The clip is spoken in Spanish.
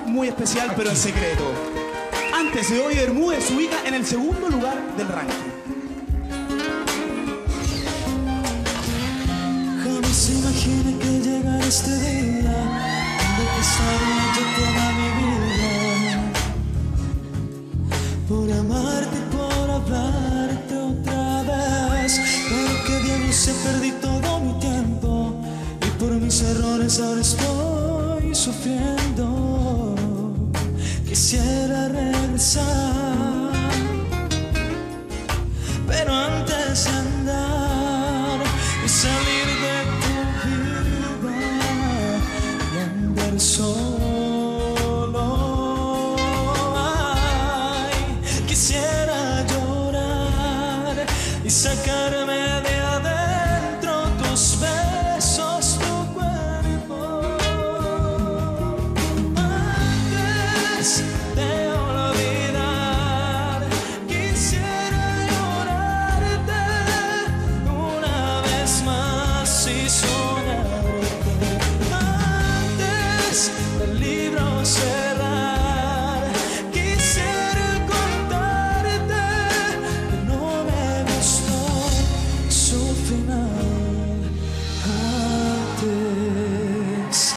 muy especial, pero en secreto. Antes de hoy, Bermúdez se ubica en el segundo lugar del ranking. Jamás imaginé que llegara este día donde pasaría yo toda mi vida por amarte, por hablarte otra vez. Pero que diablos, se perdí todo mi tiempo y por mis errores ahora estoy sufriendo. Quisiera regresar, pero antes de andar y salir de tu vida y andar solo, ay, quisiera llorar y sacarme de adentro tus besos, tu cuerpo. Antes